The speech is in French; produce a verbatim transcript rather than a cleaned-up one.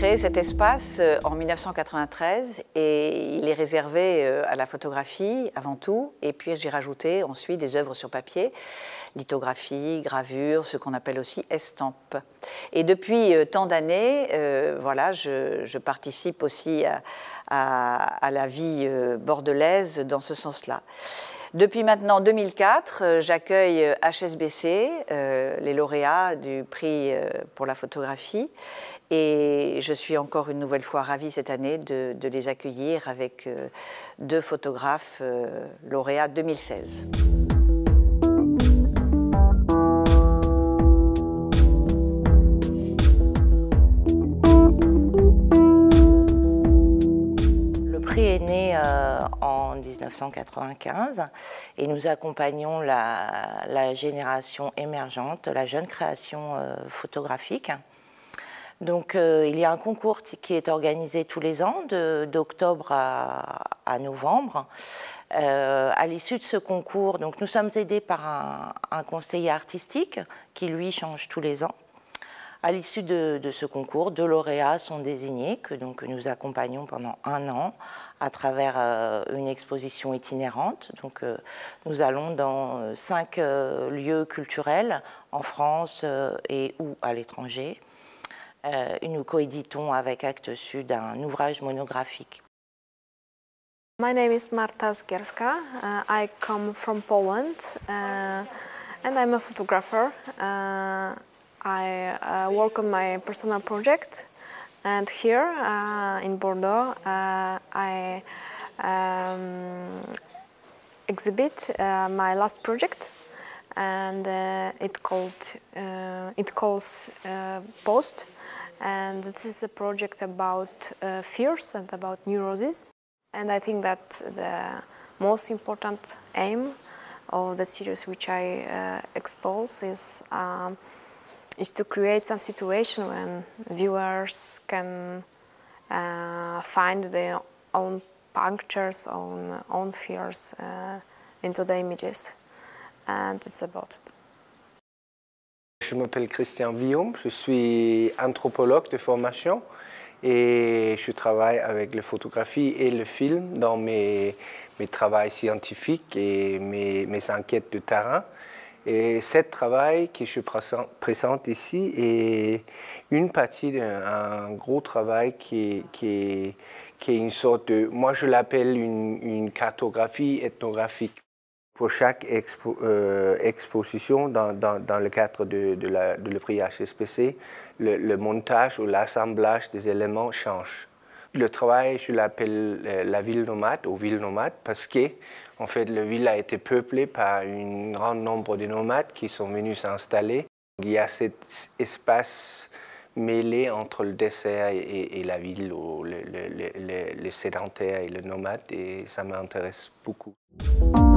créé cet espace en mille neuf cent quatre-vingt-treize et il est réservé à la photographie avant tout. Et puis j'ai rajouté ensuite des œuvres sur papier, lithographie, gravure, ce qu'on appelle aussi estampes. Et depuis tant d'années, euh, voilà, je, je participe aussi à, à, à la vie bordelaise dans ce sens-là. Depuis maintenant deux mille quatre, j'accueille H S B C, euh, les lauréats du prix pour la photographie, et je suis encore une nouvelle fois ravie cette année de, de les accueillir avec euh, deux photographes euh, lauréats deux mille seize. Le prix est né euh, en mille neuf cent quatre-vingt-quinze et nous accompagnons la, la génération émergente, la jeune création euh, photographique. Donc euh, il y a un concours qui est organisé tous les ans, d'octobre à, à novembre. Euh, à l'issue de ce concours, donc nous sommes aidés par un, un conseiller artistique qui lui change tous les ans. À l'issue de, de ce concours, deux lauréats sont désignés que donc, nous accompagnons pendant un an à travers euh, une exposition itinérante. Donc, euh, nous allons dans cinq euh, lieux culturels en France euh, et ou à l'étranger. Euh, nous coéditons avec Actes Sud un ouvrage monographique. My name is Marta Zgierska. Uh, I come from Poland uh, and I'm a photographer. Uh, I uh, work on my personal project, and here uh, in Bordeaux uh, I um, exhibit uh, my last project, and uh, it called uh, it calls uh, Post, and this is a project about uh, fears and about neuroses. And I think that the most important aim of the series which I uh, expose is um, is to create some situation when viewers can uh, find their own punctures, own, own fears uh, into the images, and it's about it. Je m'appelle Christian Villaume, je suis anthropologue de formation et je travaille avec la photographie et le film dans mes, mes travaux scientifiques et mes, mes enquêtes de terrain. Et ce travail que je présente ici est une partie d'un gros travail qui est, qui, est, qui est une sorte de, moi je l'appelle une, une cartographie ethnographique. Pour chaque expo, euh, exposition dans, dans, dans le cadre de, de, la, de le prix H S B C, le, le montage ou l'assemblage des éléments change. Le travail, je l'appelle la ville nomade ou ville nomade parce que en fait, la ville a été peuplée par un grand nombre de nomades qui sont venus s'installer. Il y a cet espace mêlé entre le désert et, et la ville, ou le, le, le, le, le sédentaire et le nomade, et ça m'intéresse beaucoup.